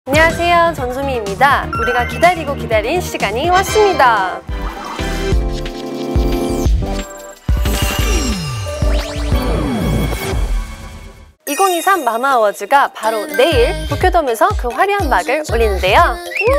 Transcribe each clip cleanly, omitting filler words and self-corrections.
안녕하세요, 전소미입니다. 우리가 기다리고 기다린 시간이 왔습니다. (2023) 마마 어워즈가 바로 내일 도쿄돔에서 그 화려한 막을 올리는데요.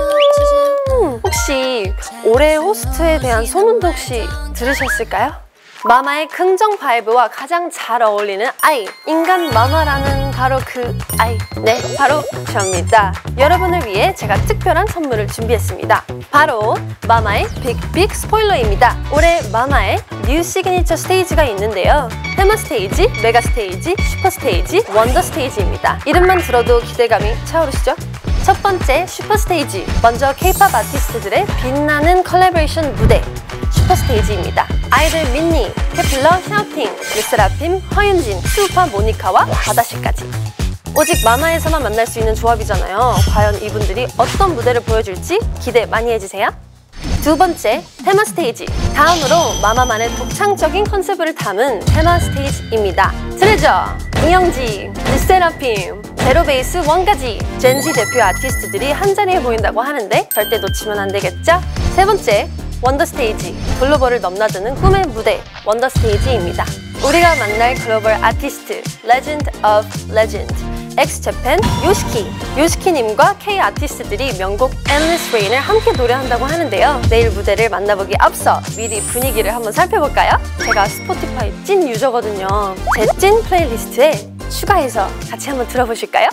혹시 올해 호스트에 대한 소문도 혹시 들으셨을까요? 마마의 긍정 바이브와 가장 잘 어울리는 아이, 인간 마마라는 바로 그 아이, 네, 바로 저입니다. 여러분을 위해 제가 특별한 선물을 준비했습니다. 바로 마마의 빅 스포일러입니다. 올해 마마의 뉴 시그니처 스테이지가 있는데요. 테마 스테이지, 메가 스테이지, 슈퍼 스테이지, 원더 스테이지입니다. 이름만 들어도 기대감이 차오르시죠? 첫 번째 슈퍼 스테이지, 먼저 K-POP 아티스트들의 빛나는 컬래버레이션 무대 슈퍼 스테이지입니다. 아이들 민니, 캐필러, 샤우팅, 르세라핌, 허윤진, 수우파 모니카와 바다씨까지. 오직 마마에서만 만날 수 있는 조합이잖아요. 과연 이분들이 어떤 무대를 보여줄지 기대 많이 해주세요. 두 번째, 테마 스테이지. 다음으로 마마만의 독창적인 컨셉을 담은 테마 스테이지입니다. 트레저, 이영지, 르세라핌, 제로베이스, 원가지, 젠지 대표 아티스트들이 한자리에 보인다고 하는데 절대 놓치면 안 되겠죠? 세 번째, 원더 스테이지. 글로벌을 넘나드는 꿈의 무대, 원더 스테이지입니다. 우리가 만날 글로벌 아티스트, 레전드 오브 레전드, 엑스제팬 요시키. 요시키님과 K 아티스트들이 명곡 Endless Rain을 함께 노래한다고 하는데요. 내일 무대를 만나보기 앞서 미리 분위기를 한번 살펴볼까요? 제가 스포티파이 찐 유저거든요. 제 찐 플레이리스트에 추가해서 같이 한번 들어보실까요?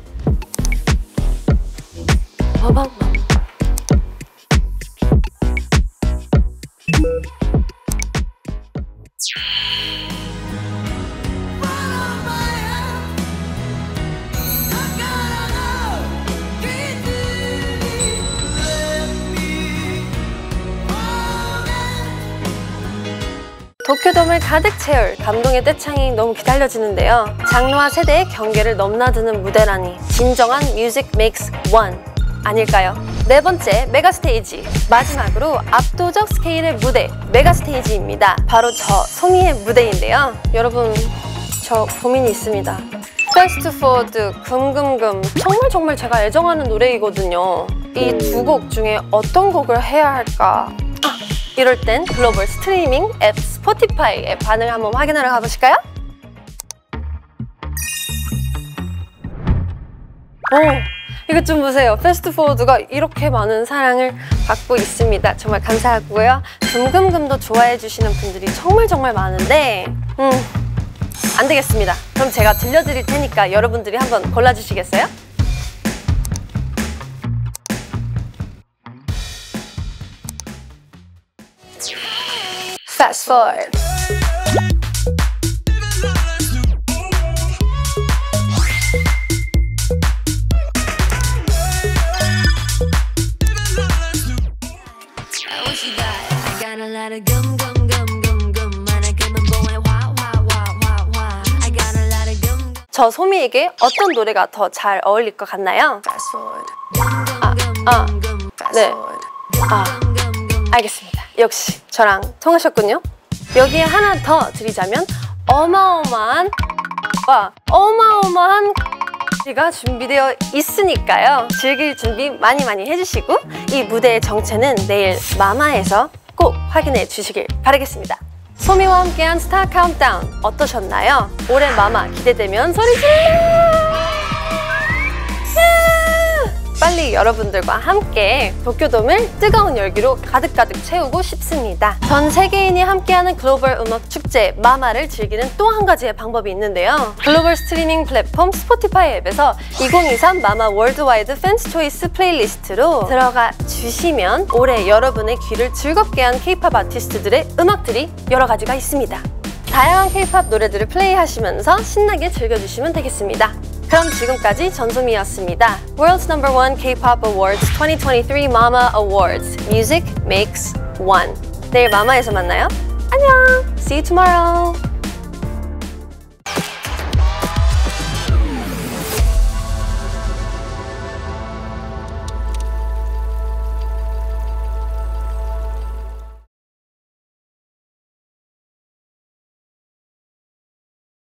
도쿄돔을 가득 채울 감동의 떼창이 너무 기다려지는데요. 장르와 세대의 경계를 넘나드는 무대라니 진정한 뮤직 메이크스 원 아닐까요? 네 번째, 메가 스테이지. 마지막으로 압도적 스케일의 무대, 메가 스테이지입니다. 바로 저 소미의 무대인데요. 여러분, 저 고민이 있습니다. 패스트 포워드, 금금금, 정말 제가 애정하는 노래이거든요. 이 두 곡 중에 어떤 곡을 해야 할까? 이럴 땐 글로벌 스트리밍 앱 스포티파이의 반응을 한번 확인하러 가보실까요? 이것 좀 보세요. 패스트포워드가 이렇게 많은 사랑을 받고 있습니다. 정말 감사하고요. 금금금도 좋아해 주시는 분들이 정말 많은데 안 되겠습니다. 그럼 제가 들려드릴 테니까 여러분들이 한번 골라주시겠어요? Fast forward. 저 소미에게 어떤 노래가 더 잘 어울릴 것 같나요? 네. 알겠습니다. 역시 저랑 통하셨군요. 여기에 하나 더 드리자면 어마어마한 가 준비되어 있으니까요. 즐길 준비 많이 해주시고 이 무대의 정체는 내일 마마에서 꼭 확인해 주시길 바라겠습니다. 소미와 함께한 스타 카운트다운 어떠셨나요? 올해 마마 기대되면 소리 질러! 빨리 여러분들과 함께 도쿄돔을 뜨거운 열기로 가득 채우고 싶습니다. 전 세계인이 함께하는 글로벌 음악 축제 마마를 즐기는 또 한 가지의 방법이 있는데요. 글로벌 스트리밍 플랫폼 스포티파이 앱에서 2023 마마 월드와이드 팬스 초이스 플레이리스트로 들어가 주시면 올해 여러분의 귀를 즐겁게 한 K-POP 아티스트들의 음악들이 여러 가지가 있습니다. 다양한 K-POP 노래들을 플레이하시면서 신나게 즐겨주시면 되겠습니다. 그럼 지금까지 전소미였습니다. World's No.1 K-POP Awards 2023 Mama Awards Music Makes One. 내일 마마에서 만나요. 안녕! See you tomorrow!